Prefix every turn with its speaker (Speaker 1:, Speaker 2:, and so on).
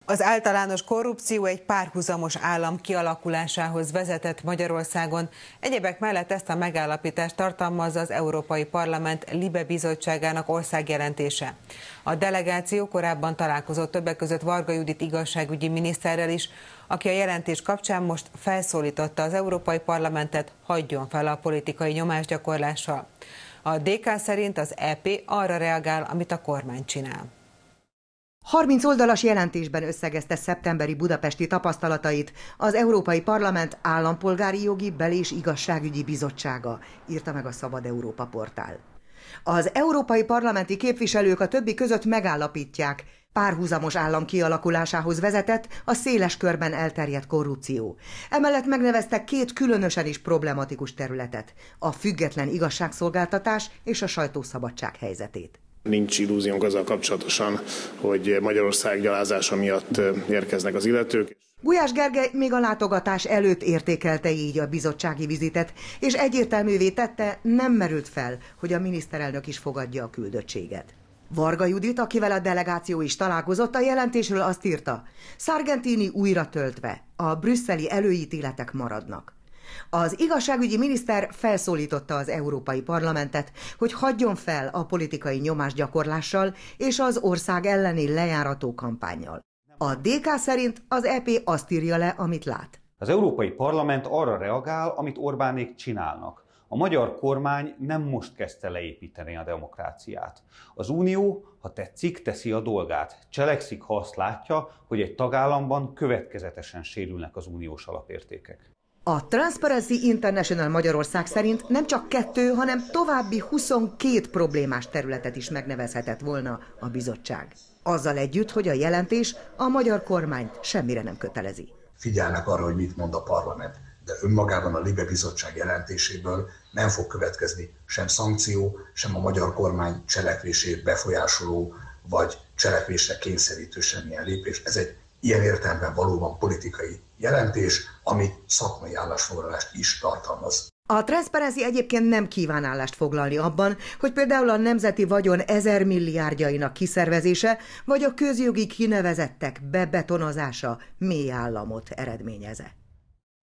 Speaker 1: Az általános korrupció egy párhuzamos állam kialakulásához vezetett Magyarországon. Egyebek mellett ezt a megállapítást tartalmazza az Európai Parlament LIBE bizottságának országjelentése. A delegáció korábban találkozott többek között Varga Judit igazságügyi miniszterrel is, aki a jelentés kapcsán most felszólította az Európai Parlamentet, hagyjon fel a politikai nyomásgyakorlással. A DK szerint az EP arra reagál, amit a kormány csinál.
Speaker 2: 30 oldalas jelentésben összegezte szeptemberi budapesti tapasztalatait az Európai Parlament Állampolgári Jogi, Bel- és Igazságügyi Bizottsága, írta meg a Szabad Európa portál. Az európai parlamenti képviselők a többi között megállapítják, párhuzamos állam kialakulásához vezetett a széles körben elterjedt korrupció. Emellett megneveztek két különösen is problematikus területet, a független igazságszolgáltatás és a sajtószabadság helyzetét.
Speaker 3: Nincs illúziónk azzal kapcsolatosan, hogy Magyarország gyalázása miatt érkeznek az illetők.
Speaker 2: Gulyás Gergely még a látogatás előtt értékelte így a bizottsági vizitet, és egyértelművé tette, nem merült fel, hogy a miniszterelnök is fogadja a küldöttséget. Varga Judit, akivel a delegáció is találkozott, a jelentésről azt írta: Sargentini újra töltve, a brüsszeli előítéletek maradnak. Az igazságügyi miniszter felszólította az Európai Parlamentet, hogy hagyjon fel a politikai nyomásgyakorlással és az ország elleni lejárató kampánnyal. A DK szerint az EP azt írja le, amit lát.
Speaker 4: Az Európai Parlament arra reagál, amit Orbánék csinálnak. A magyar kormány nem most kezdte leépíteni a demokráciát. Az Unió, ha tetszik, teszi a dolgát. Cselekszik, ha azt látja, hogy egy tagállamban következetesen sérülnek az uniós alapértékek.
Speaker 2: A Transparency International Magyarország szerint nem csak 2, hanem további 22 problémás területet is megnevezhetett volna a bizottság. Azzal együtt, hogy a jelentés a magyar kormányt semmire nem kötelezi.
Speaker 5: Figyelnek arra, hogy mit mond a parlament, de önmagában a LIBE bizottság jelentéséből nem fog következni sem szankció, sem a magyar kormány cselekvését befolyásoló vagy cselekvésre kényszerítő semmilyen lépés. Ez egy ilyen értelemben valóban politikai jelentés, ami szakmai állásfoglalást is tartalmaz.
Speaker 2: A Transparency egyébként nem kíván állást foglalni abban, hogy például a nemzeti vagyon 1000 milliárdjainak kiszervezése, vagy a közjogi kinevezettek bebetonozása mély államot eredményez-e.